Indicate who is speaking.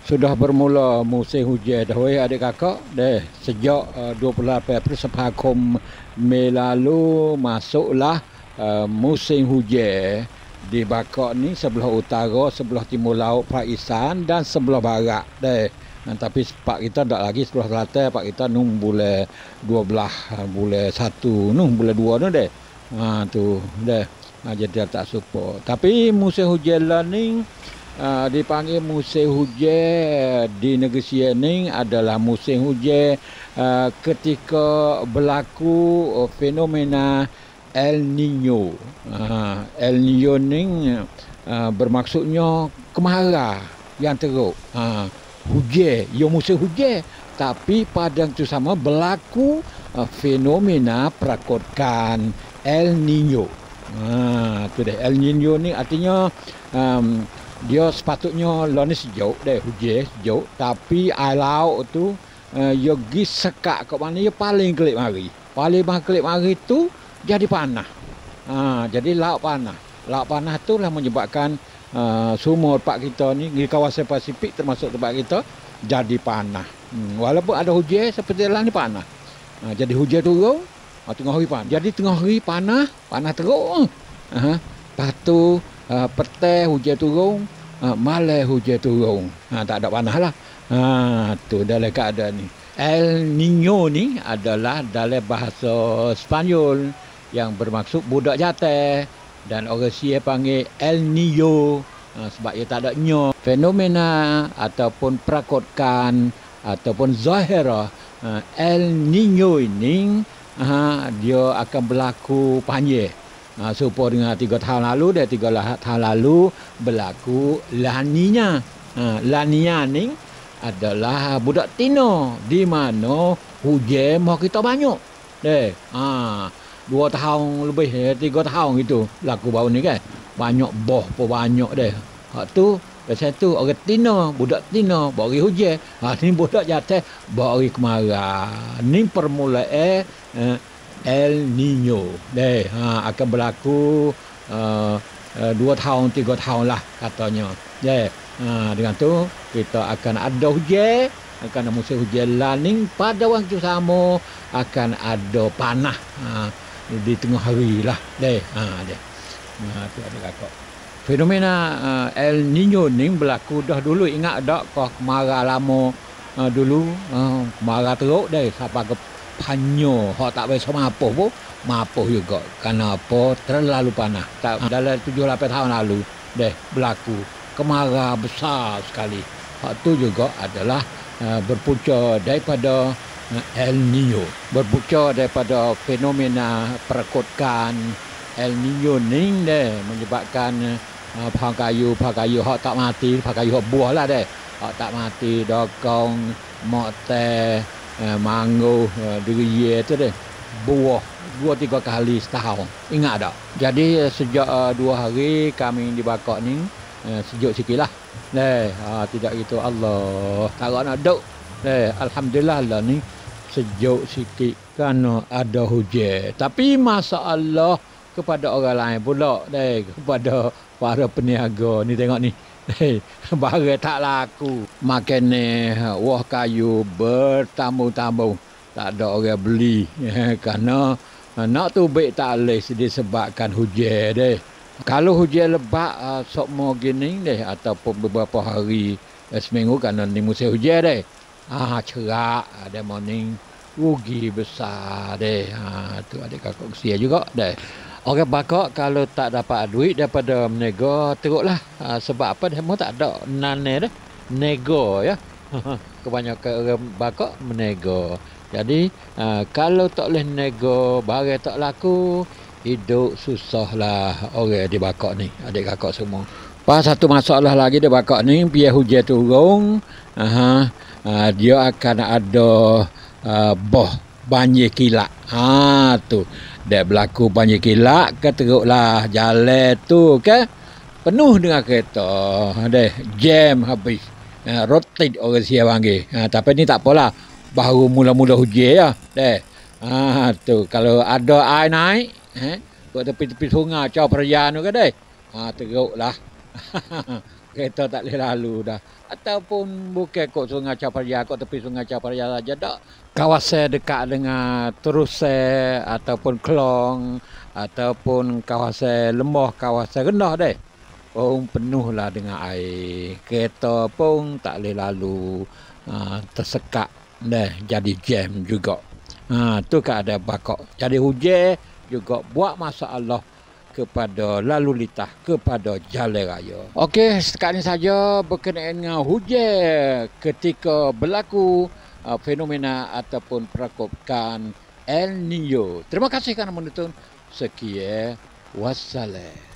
Speaker 1: Sudah bermula musim hujan dah weh adik kakak deh sejak 28 September Mei lalu masuklah musim hujan di Bakak ni sebelah utara, sebelah timur laut Pakistan dan sebelah barat deh. Tapi pak kita tak lagi sebelah selatan, pak kita nung bulan 12 bulan 1 nung bulan 2 tu deh. Tu deh. Jadi tak support. Tapi musim hujan lah ni dipanggil musim hujan di negeri sini adalah musim hujan ketika berlaku fenomena El Nino. El Nino ni bermaksudnya kemarau yang teruk. Hujan, ya musim hujan, tapi pada itu sama berlaku fenomena perakotan El Nino. Tu deh. El Nino ni artinya dia sepatutnya lah ni sejuk deh, hujan sejuk, tapi air laut tu dia pergi sekak kat mana dia paling kelip mari. Paling kelip mari tu jadi panas. Jadi laut panas. Laut panas tu lah menyebabkan semua tempat kita ni di kawasan Pasifik termasuk tempat kita jadi panas. Walaupun ada hujan seperti lah ni panas. Jadi hujan turun, tengah hari panas. Jadi tengah hari panas teruk. Lepas tu petang hujan turun, malam hujan turun. Tak ada panas lah. Tu dalam keadaan ni. El Nino ni adalah dalam bahasa Sepanyol yang bermaksud budak jatuh, dan orang Sia panggil El Nino sebab ia tak ada nyo. Fenomena ataupun perakotan ataupun zahirah El Nino ini dia akan berlaku panjang. Supaya dengan 3 tahun lalu dan 3 tahun lalu berlaku La Niña. La Niña ni adalah budak tino di mana hujan mau kita banyak. 2 tahun lebih, 3 tahun gitu laku baru ni kan. Banyak boh pun banyak deh. Hak tu biasa tu orang tino, budak tino bagi hujan. Ni budak jatuh bagi kemarau. Ni permulaan El Nino deh. Akan berlaku 2 tahun 3 tahun lah katanya. Deh. Dengan tu kita akan ada hujan, akan ada musim hujan laning pada waktu sama akan ada panas di tengah hari lah deh. Deh. Tu ada kakak. Fenomena El Nino ni berlaku dah dulu, ingat tak kau kemarau lama dulu, kemarau teruk deh sampai ke Panyo, hak tak biasa mapuh pun mapuh juga. Kerana apa? Terlalu panas. Dalam 7-8 tahun lalu deh berlaku kemarau besar sekali. Hak tu juga adalah berpunca daripada El Nino. Berpunca daripada fenomena perakotan El Nino ni deh menyebabkan pohon kayu hak tak mati, pohon kayu hak buah lah deh. Hak tak mati, dokong, mokte, mango, durian tu deh. Buah 2-3 kali setahun. Ingat tak? Jadi sejak 2 hari kami di Bakak ni sejuk sikit lah. Tidak gitu Allah. Tak nak duk. Alhamdulillah lah ni sejuk sikit kerana ada hujan. Tapi masalah kepada orang lain pula kepada para peniaga ni, tengok ni. Barang tak laku. Makan ni wah kayu bertamu-tamu. Tak ada orang beli. Kerana nak tu baik tak boleh disebabkan hujan deh. Kalau hujan lebat sok mau gini deh ataupun beberapa hari seminggu kerana ni musim hujan deh. Cerak ada morning rugi besar deh. Tu adik kakak kesian juga deh. Orang Bakak kalau tak dapat duit daripada menego teruklah. Sebab apa dia mau tak ada nane dah. Nego ya. Kebanyakan orang Bakak menego. Jadi kalau tak boleh nego, barang tak laku, hidup susahlah orang di Bakak ni, adik kakak semua. Pas satu masalah lagi di Bakak ni, biar hujan turun, dia akan ada banjir kilat. Tu dia berlaku banjir kilat, keteruklah jalan tu ke penuh dengan kereta. Jam habis. Rotate orang Sia panggil. Tapi ni tak apalah. Baru mula-mula hujan ya. Tu kalau ada air naik, kat tepi-tepi sungai, cau perayaan tu ke deh. Teruklah. kereta tak boleh lalu dah. Ataupun bukan kok Sungai Caparia, kok tepi Sungai Caparia saja dak. Kawasan dekat dengan Terusai ataupun Kelong ataupun kawasan lembah, kawasan rendah deh. Penuhlah dengan air. Kereta pun tak boleh lalu. Tersekat deh, jadi jam juga. Tu keadaan bakok. Jadi hujan juga buat masalah kepada lalu lintas, kepada jalan raya. Okey, setakat ini saja berkenaan dengan hujan ketika berlaku fenomena ataupun perakopan El Nino. Terima kasih kerana menonton. Sekian, wassalam.